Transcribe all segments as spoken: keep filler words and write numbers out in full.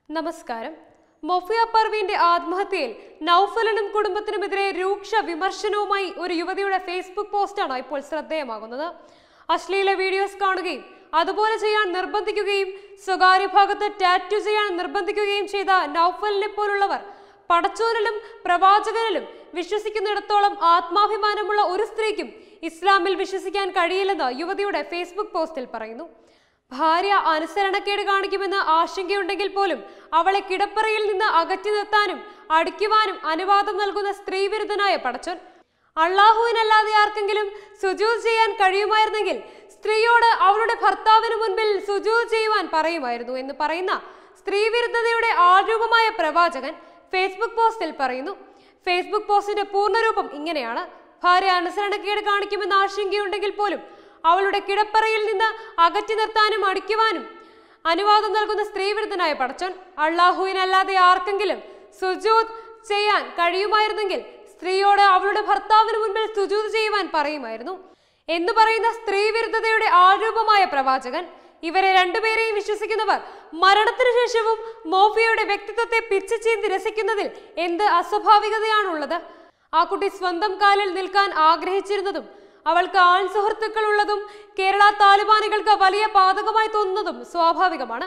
നമസ്കാരം. മൊഫിയ പർവീന്റെ ആത്മഹത്യയിൽ നൗഫലിനും കുടുംബത്തിനുമെതിരെ രൂക്ഷ വിമർശനവുമായി ഒരു യുവതിയുടെ ഫേസ്ബുക്ക് പോസ്റ്റാണ് ഇപ്പോൾ ശ്രദ്ധേയമാകുന്നത്. അശ്ലീല വീഡിയോസ് കാണുകയും അതുപോലെ ചെയ്യാൻ നിർബന്ധിക്കുകയും സ്വകാര്യ ഭാഗത്ത് ടാറ്റു ചെയ്യാൻ നിർബന്ധിക്കുകയും ചെയ്ത നൗഫലിനെ പോലുള്ളവർ പടച്ചോനിലും പ്രവാചകനിലും വിശ്വസിക്കുന്നിടത്തോളം ആത്മാഭിമാനമുള്ള ഒരു സ്ത്രീക്കും ഇസ്ലാമിൽ വിശ്വസിക്കാൻ കഴിയില്ലെന്ന് യുവതിയുടെ ഫേസ്ബുക്ക് പോസ്റ്റിൽ പറയുന്നു. ഭാര്യ അനുസരണക്കേട് കാണിക്കുമെന്ന് ആശങ്കയുണ്ടെങ്കിൽ പോലും അവളെ കിടപ്പറയിൽ നിന്ന് അകറ്റി നിർത്താനും അടിക്കുവാനും അനുവാദം നൽകുന്ന സ്ത്രീവിരുദ്ധനായ പടച്ചോൻ. അള്ളാഹുവിനല്ലാതെ ആർക്കെങ്കിലും സുജൂദ് ചെയ്യാൻ കഴിയുമായിരുന്നെങ്കിൽ സ്ത്രീയോട് അവളുടെ ഭർത്താവിന് മുൻപിൽ സുജൂദ് ചെയ്യുവാൻ പറയുമായിരുന്നു എന്ന് പറയുന്ന സ്ത്രീവിരുദ്ധതയുടെ ആരൂപമായ പ്രവാചകൻ ഫേസ്ബുക്ക് പോസ്റ്റിൽ പറയുന്നു. ഫേസ്ബുക്ക് പോസ്റ്റിന്റെ പൂർണ്ണരൂപം ഇങ്ങനെയാണ്: ഭാര്യ അനുസരണക്കേട് കാണിക്കുമെന്ന് ആശങ്കയുണ്ടെങ്കിൽ പോലും അവളുടെ കിടപ്പറയിൽ നിന്ന് അകറ്റി നിർത്താനും അടിക്കുവാനും അനുവാദം നൽകുന്ന സ്ത്രീവിരുദ്ധനായ പടച്ചോൻ. അള്ളാഹുവിനല്ലാതെ ആർക്കെങ്കിലും സുജൂദ് ചെയ്യാൻ കഴിയുമായിരുന്നെങ്കിൽ സ്ത്രീയോട് അവളുടെ ഭർത്താവിന് മുൻപിൽ സുജൂദ് ചെയ്യുവാൻ പറയുമായിരുന്നു എന്ന് പറയുന്ന സ്ത്രീവിരുദ്ധതയുടെ ആരൂപമായ പ്രവാചകൻ. ഇവരെ രണ്ടുപേരെയും വിശ്വസിക്കുന്നവർ മരണത്തിനു ശേഷവും മോഫിയയുടെ വ്യക്തിത്വത്തെ പിച്ചു ചീന്തി രസിക്കുന്നതിൽ എന്ത് അസ്വാഭാവികതയാണുള്ളത്? ആ കുട്ടി സ്വന്തം കാലിൽ നിൽക്കാൻ ആഗ്രഹിച്ചിരുന്നതും അവൾക്ക് ആൺ സുഹൃത്തുക്കൾ ഉള്ളതും കേരള താലിബാനികൾക്ക് വലിയ ബാധകമായി തോന്നുന്നതും സ്വാഭാവികമാണ്.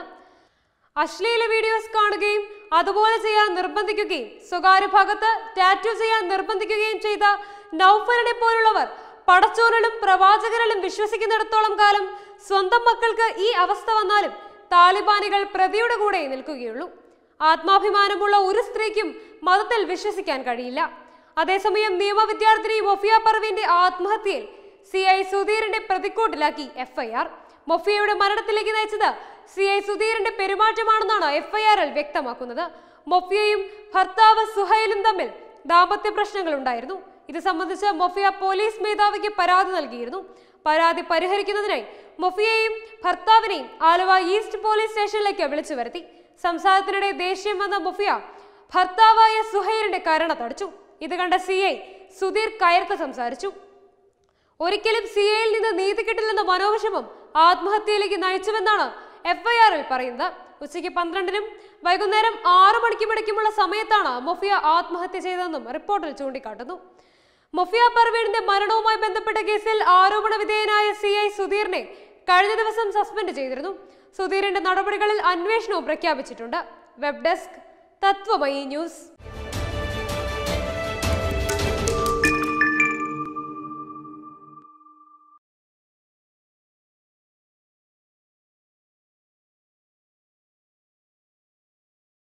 അശ്ലീല വീഡിയോസ് കാണുകയും അതുപോലെ ചെയ്യാൻ നിർബന്ധിക്കുകയും സ്വകാര്യ ഭാഗത്ത് ടാറ്റു ചെയ്യാൻ നിർബന്ധിക്കുകയും ചെയ്ത നൗഫലിനെ പോലുള്ളവർ പടച്ചോനിലും പ്രവാചകനിലും വിശ്വസിക്കുന്നിടത്തോളം കാലം സ്വന്തം മക്കൾക്ക് ഈ അവസ്ഥ വന്നാലും താലിബാനികൾ പ്രതിയുടെ കൂടെ നിൽക്കുകയുള്ളൂ. ആത്മാഭിമാനമുള്ള ഒരു സ്ത്രീക്കും മതത്തിൽ വിശ്വസിക്കാൻ കഴിയില്ല. അതേസമയം നിയമ വിദ്യാർത്ഥിനി മൊഫിയ പർവീന്റെ ആത്മഹത്യയിൽ സി ഐ സുധീറിന്റെ പ്രതിക്കൂട്ടിലാക്കി എഫ് ഐ ആർ. മൊഫിയയുടെ മരണത്തിലേക്ക് നയിച്ചത് സി ഐ സുധീറിന്റെ പെരുമാറ്റമാണെന്നാണ് എഫ് ഐ ആറിൽ വ്യക്തമാക്കുന്നത്. മൊഫിയയും ഭർത്താവ് സുഹൈലും തമ്മിൽ ദാമ്പത്യ പ്രശ്നങ്ങൾ ഉണ്ടായിരുന്നു. ഇത് സംബന്ധിച്ച് മൊഫിയ പോലീസ് മേധാവിക്ക് പരാതി നൽകിയിരുന്നു. പരാതി പരിഹരിക്കുന്നതിനായി മൊഫിയയും ഭർത്താവിനെയും ആലുവ ഈസ്റ്റ് പോലീസ് സ്റ്റേഷനിലേക്ക് വിളിച്ചു വരുത്തി. സംസാരത്തിനിടെ ദേഷ്യം വന്ന മൊഫിയ ഭർത്താവായ സുഹൈലിന്റെ കരണ തടച്ചു. ഇത് കണ്ട സി ഐ സുധീർ കയർത്ത് സംസാരിച്ചു. ഒരിക്കലും സി ഐയിൽ നിന്ന് നീതി കിട്ടില്ലെന്ന മനോവിഷമം ആത്മഹത്യയിലേക്ക് നയിച്ചുവെന്നാണ് എഫ് ഐ ആറിൽ പറയുന്നത്. ഉച്ചയ്ക്ക് പന്ത്രണ്ടിനും വൈകുന്നേരം ആറു മണിക്കും ഇടയ്ക്കുമുള്ള സമയത്താണ് മൊഫിയ ആത്മഹത്യ ചെയ്തതെന്നും റിപ്പോർട്ടിൽ ചൂണ്ടിക്കാട്ടുന്നു. മൊഫിയ പർവീണിന്റെ മരണവുമായി ബന്ധപ്പെട്ട കേസിൽ ആരോപണ വിധേയനായ സി ഐ സുധീറിനെ കഴിഞ്ഞ ദിവസം സസ്പെൻഡ് ചെയ്തിരുന്നു. സുധീറിന്റെ നടപടികളിൽ അന്വേഷണവും പ്രഖ്യാപിച്ചിട്ടുണ്ട്. Web desk Tatwamayi news.